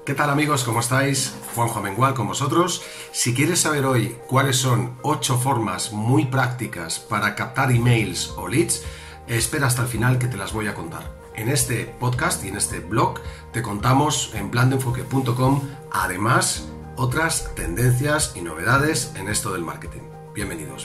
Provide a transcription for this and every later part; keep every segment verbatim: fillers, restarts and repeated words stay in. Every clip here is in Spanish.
¿Qué tal amigos? ¿Cómo estáis? Juanjo Amengual con vosotros. Si quieres saber hoy cuáles son ocho formas muy prácticas para captar emails o leads, espera hasta el final que te las voy a contar. En este podcast y en este blog te contamos en plan de enfoque punto com además otras tendencias y novedades en esto del marketing. Bienvenidos.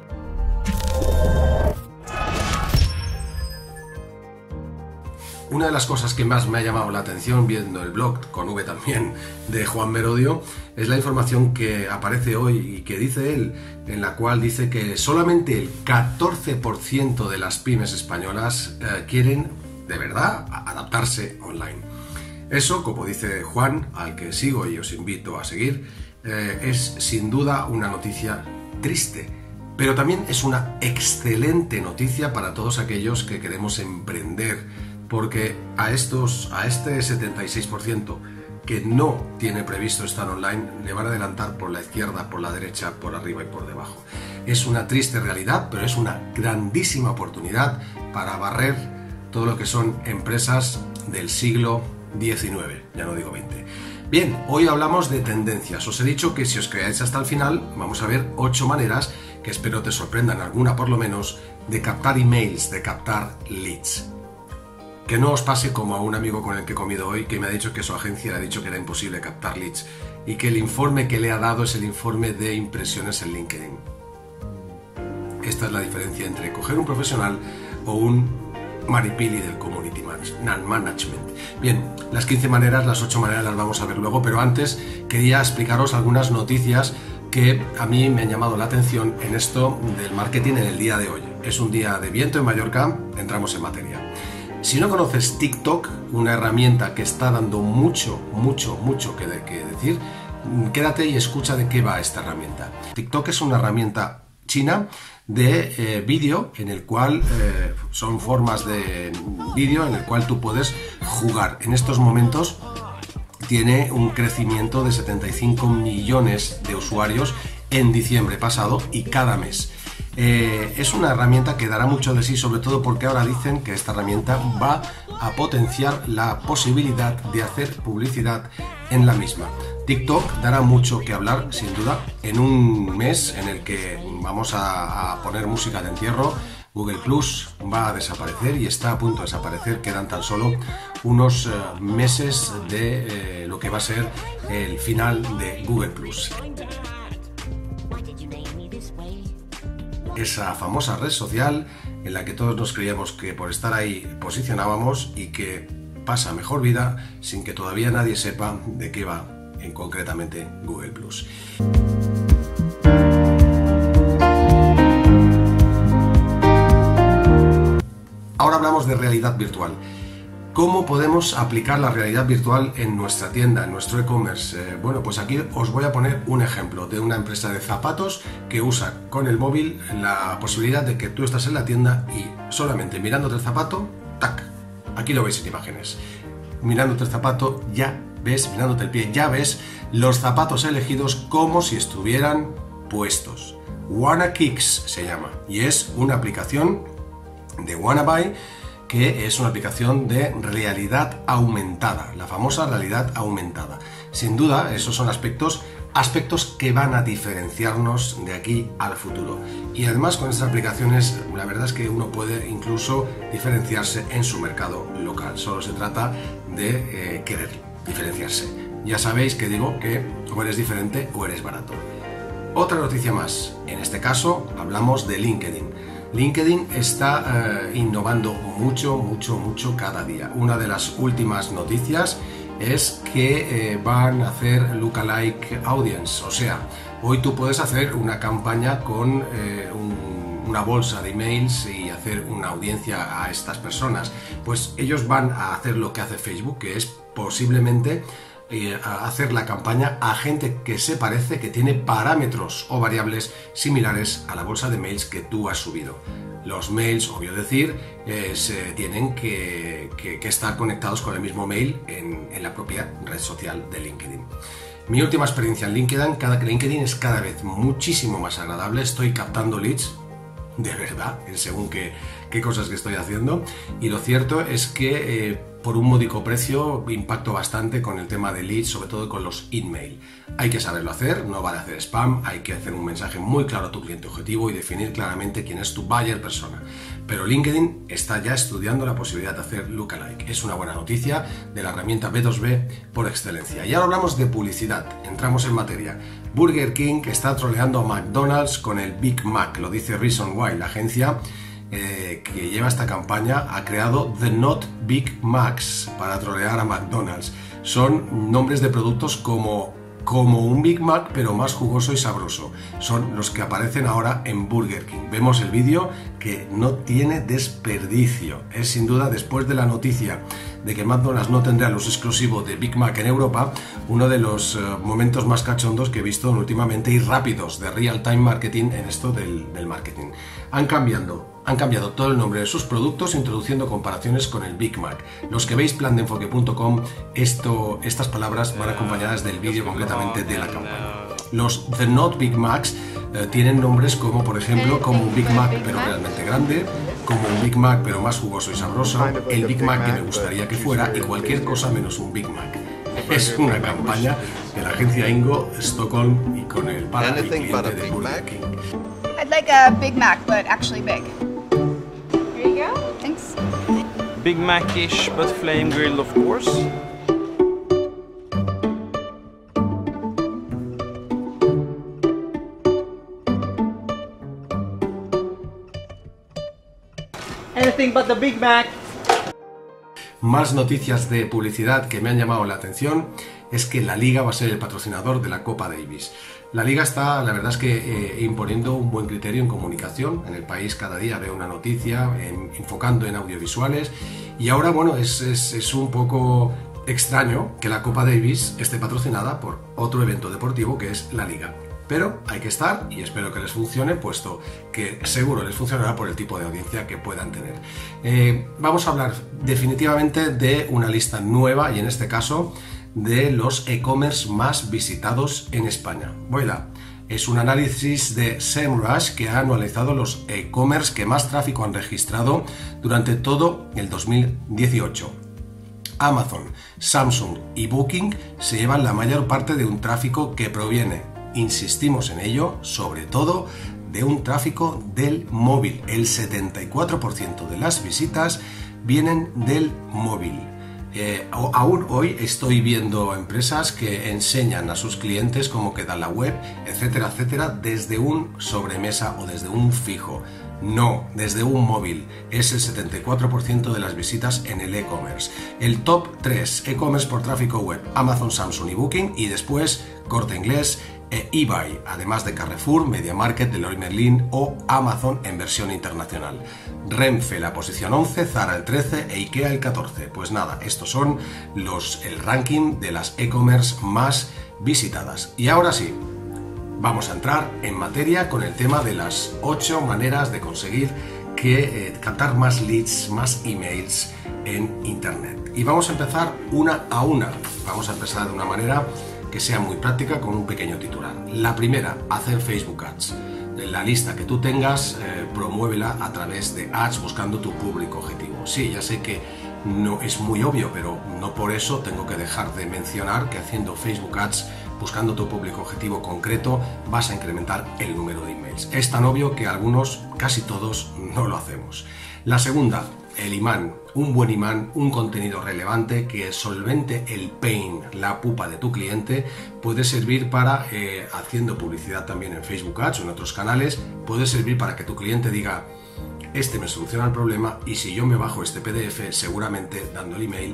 Una de las cosas que más me ha llamado la atención viendo el blog, con V también, de Juan Merodio, es la información que aparece hoy y que dice él, en la cual dice que solamente el catorce por ciento de las pymes españolas eh, quieren, de verdad, adaptarse online. Eso, como dice Juan, al que sigo y os invito a seguir, eh, es sin duda una noticia triste, pero también es una excelente noticia para todos aquellos que queremos emprender, porque a, estos, a este setenta y seis por ciento que no tiene previsto estar online, le van a adelantar por la izquierda, por la derecha, por arriba y por debajo. Es una triste realidad, pero es una grandísima oportunidad para barrer todo lo que son empresas del siglo diecinueve, ya no digo veinte. Bien, hoy hablamos de tendencias. Os he dicho que si os quedáis hasta el final, vamos a ver ocho maneras, que espero te sorprendan alguna por lo menos, de captar emails, de captar leads. Que no os pase como a un amigo con el que he comido hoy, que me ha dicho que su agencia le ha dicho que era imposible captar leads y que el informe que le ha dado es el informe de impresiones en LinkedIn. Esta es la diferencia entre coger un profesional o un maripili del community management. Bien, las quince maneras, las ocho maneras las vamos a ver luego, pero antes quería explicaros algunas noticias que a mí me han llamado la atención en esto del marketing en el día de hoy. Es un día de viento en Mallorca, entramos en materia. Si no conoces TikTok, una herramienta que está dando mucho, mucho, mucho que, de, que decir, quédate y escucha de qué va esta herramienta. TikTok es una herramienta china de eh, vídeo, en el cual eh, son formas de vídeo en el cual tú puedes jugar. En estos momentos tiene un crecimiento de setenta y cinco millones de usuarios en diciembre pasado y cada mes. Eh, es una herramienta que dará mucho de sí, sobre todo porque ahora dicen que esta herramienta va a potenciar la posibilidad de hacer publicidad en la misma. TikTok dará mucho que hablar, sin duda, en un mes en el que vamos a, a poner música de entierro. Google Plus va a desaparecer y está a punto de desaparecer. Quedan tan solo unos eh, meses de eh, lo que va a ser el final de Google Plus. Esa famosa red social en la que todos nos creíamos que por estar ahí posicionábamos y que pasa mejor vida sin que todavía nadie sepa de qué va en concretamente Google Plus. Ahora hablamos de realidad virtual. ¿Cómo podemos aplicar la realidad virtual en nuestra tienda, en nuestro e-commerce? Eh, bueno, pues aquí os voy a poner un ejemplo de una empresa de zapatos que usa con el móvil la posibilidad de que tú estás en la tienda y solamente mirándote el zapato, ¡tac! Aquí lo veis en imágenes. Mirándote el zapato ya ves, mirándote el pie ya ves los zapatos elegidos como si estuvieran puestos. WannaKicks se llama y es una aplicación de Wannaby, que es una aplicación de realidad aumentada, la famosa realidad aumentada. Sin duda, esos son aspectos, aspectos que van a diferenciarnos de aquí al futuro. Y además con estas aplicaciones, la verdad es que uno puede incluso diferenciarse en su mercado local. Solo se trata de eh, querer diferenciarse. Ya sabéis que digo que o eres diferente o eres barato. Otra noticia más, en este caso hablamos de LinkedIn. LinkedIn está eh, innovando mucho, mucho, mucho cada día. Una de las últimas noticias es que eh, van a hacer lookalike audience, o sea, hoy tú puedes hacer una campaña con eh, un, una bolsa de emails y hacer una audiencia a estas personas. Pues ellos van a hacer lo que hace Facebook, que es posiblemente eh, a hacer la campaña a gente que se parece, que tiene parámetros o variables similares a la bolsa de mails que tú has subido. Los mails, obvio decir, eh, se tienen que, que, que estar conectados con el mismo mail en, en la propia red social de LinkedIn. Mi última experiencia en LinkedIn, cada, LinkedIn es cada vez muchísimo más agradable. Estoy captando leads, de verdad, en según qué, qué cosas que estoy haciendo. Y lo cierto es que eh, por un módico precio impacto bastante con el tema de leads, sobre todo con los email. Hay que saberlo hacer, no vale hacer spam, hay que hacer un mensaje muy claro a tu cliente objetivo y definir claramente quién es tu buyer persona. Pero LinkedIn está ya estudiando la posibilidad de hacer lookalike. Es una buena noticia de la herramienta B dos B por excelencia. Y ahora hablamos de publicidad, entramos en materia. Burger King está troleando a McDonald's con el Big Mac, lo dice Reason Why, la agencia Eh, que lleva esta campaña ha creado The Not Big Macs para trolear a McDonald's. Son nombres de productos como, como un Big Mac, pero más jugoso y sabroso. Son los que aparecen ahora en Burger King. Vemos el vídeo que no tiene desperdicio. Es sin duda, después de la noticia de que McDonald's no tendrá el uso exclusivo de Big Mac en Europa, uno de los uh, momentos más cachondos que he visto últimamente y rápidos de real-time marketing en esto del, del marketing. Han cambiado Han cambiado todo el nombre de sus productos, introduciendo comparaciones con el Big Mac. Los que veis plan de enfoque punto com, esto, estas palabras van acompañadas del vídeo completamente de la campaña. Los The Not Big Macs eh, tienen nombres como, por ejemplo, como un Big Mac pero realmente grande, como un Big Mac pero más jugoso y sabroso, el Big Mac que me gustaría que fuera y cualquier cosa menos un Big Mac. Es una campaña de la agencia Ingo, Stockholm y con el para el cliente de Burger King. I'd like a Big Mac, but actually big. Here you go. Thanks. Big Mac-ish, but flame grilled, of course. Anything but the Big Mac. Más noticias de publicidad que me han llamado la atención es que la Liga va a ser el patrocinador de la Copa Davis. La Liga está, la verdad es que eh, imponiendo un buen criterio en comunicación. En el país cada día veo una noticia en, enfocando en audiovisuales y ahora, bueno, es, es, es un poco extraño que la Copa Davis esté patrocinada por otro evento deportivo que es la Liga. Pero hay que estar y espero que les funcione, puesto que seguro les funcionará por el tipo de audiencia que puedan tener. Eh, vamos a hablar definitivamente de una lista nueva y en este caso de los e-commerce más visitados en España. Voila. Es un análisis de SEMrush que ha analizado los e-commerce que más tráfico han registrado durante todo el dos mil dieciocho. Amazon, Samsung y Booking se llevan la mayor parte de un tráfico que proviene, insistimos en ello, sobre todo de un tráfico del móvil. El setenta y cuatro por ciento de las visitas vienen del móvil. Eh, aún hoy estoy viendo empresas que enseñan a sus clientes cómo queda la web, etcétera, etcétera, desde un sobremesa o desde un fijo. No, desde un móvil. Es el setenta y cuatro por ciento de las visitas en el e-commerce. El top tres e-commerce por tráfico web, Amazon, Samsung y Booking, y después Corte Inglés e eBay, además de Carrefour, MediaMarkt, Leroy Merlin o Amazon en versión internacional. Renfe la posición once, Zara el trece e IKEA el catorce. Pues nada, estos son los, el ranking de las e-commerce más visitadas. Y ahora sí, vamos a entrar en materia con el tema de las ocho maneras de conseguir que eh, captar más leads, más emails en internet. Y vamos a empezar una a una. Vamos a empezar de una manera que sea muy práctica con un pequeño titular. La primera, hacer Facebook Ads. La lista que tú tengas, eh, promuévela a través de ads buscando tu público objetivo. Sí, ya sé que no es muy obvio, pero no por eso tengo que dejar de mencionar que haciendo Facebook Ads buscando tu público objetivo concreto vas a incrementar el número de emails. Es tan obvio que algunos, casi todos, no lo hacemos. La segunda, el imán. Un buen imán, un contenido relevante que solvente el pain, la pupa de tu cliente, puede servir para, eh, haciendo publicidad también en Facebook Ads o en otros canales, puede servir para que tu cliente diga: este me soluciona el problema y si yo me bajo este P D F, seguramente dando el email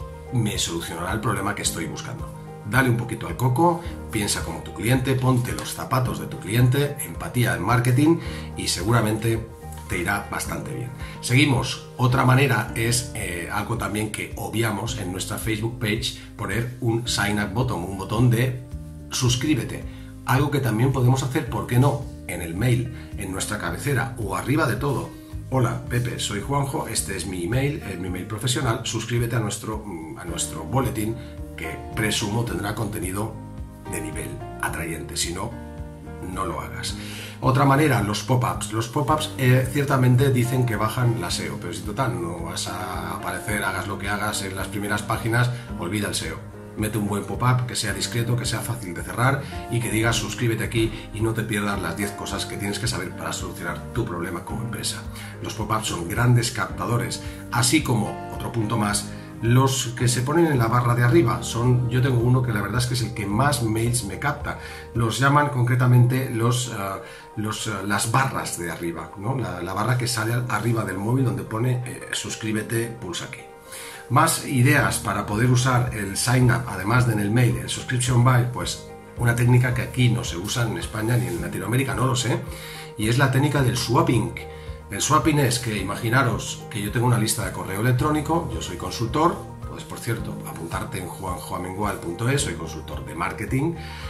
me solucionará el problema que estoy buscando. Dale un poquito al coco, piensa como tu cliente, ponte los zapatos de tu cliente, empatía en marketing y seguramente te irá bastante bien. Seguimos. Otra manera es eh, algo también que obviamos en nuestra Facebook page, poner un sign up button, un botón de suscríbete. Algo que también podemos hacer, ¿por qué no?, en el mail, en nuestra cabecera o arriba de todo. Hola Pepe, soy Juanjo, este es mi email, es mi email profesional, suscríbete a nuestro, a nuestro boletín que presumo tendrá contenido de nivel atrayente, si no, no lo hagas. Otra manera, los pop-ups. Los pop-ups eh, ciertamente dicen que bajan la S E O, pero si total no vas a aparecer, hagas lo que hagas en las primeras páginas, olvida el S E O. Mete un buen pop-up que sea discreto, que sea fácil de cerrar y que diga suscríbete aquí y no te pierdas las diez cosas que tienes que saber para solucionar tu problema como empresa. Los pop-ups son grandes captadores, así como, otro punto más, los que se ponen en la barra de arriba. Son, yo tengo uno que la verdad es que es el que más mails me capta. Los llaman concretamente los, uh, los, uh, las barras de arriba, ¿no? la, la barra que sale arriba del móvil donde pone eh, suscríbete, pulsa aquí. Más ideas para poder usar el sign up, además de en el mail, el subscription buy, pues una técnica que aquí no se usa en España ni en Latinoamérica, no lo sé, y es la técnica del swapping. El swapping es que imaginaros que yo tengo una lista de correo electrónico, yo soy consultor, puedes por cierto apuntarte en juan juan mengual punto es, soy consultor de marketing,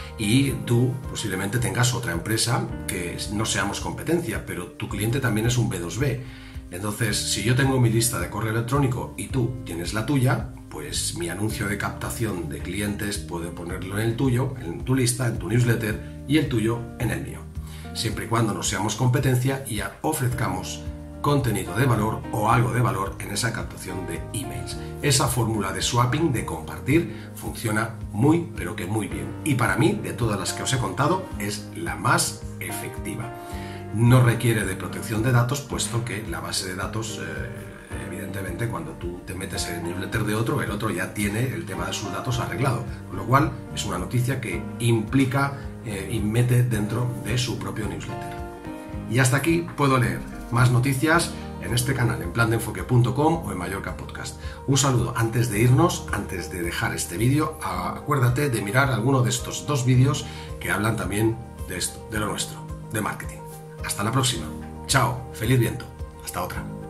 y tú posiblemente tengas otra empresa que no seamos competencia, pero tu cliente también es un B dos B. Entonces, si yo tengo mi lista de correo electrónico y tú tienes la tuya, pues mi anuncio de captación de clientes puedo ponerlo en el tuyo, en tu lista, en tu newsletter, y el tuyo en el mío. Siempre y cuando no seamos competencia y ofrezcamos contenido de valor o algo de valor en esa captación de emails. Esa fórmula de swapping, de compartir, funciona muy, pero que muy bien. Y para mí, de todas las que os he contado, es la más efectiva. No requiere de protección de datos, puesto que la base de datos, eh, evidentemente, cuando tú te metes en el newsletter de otro, el otro ya tiene el tema de sus datos arreglado, con lo cual es una noticia que implica eh, y mete dentro de su propio newsletter. Y hasta aquí puedo leer más noticias en este canal, en plan de enfoque punto com o en Mallorca Podcast. Un saludo. Antes de irnos, antes de dejar este vídeo, acuérdate de mirar alguno de estos dos vídeos que hablan también de esto, de lo nuestro, de marketing. Hasta la próxima. Chao. Feliz viento. Hasta otra.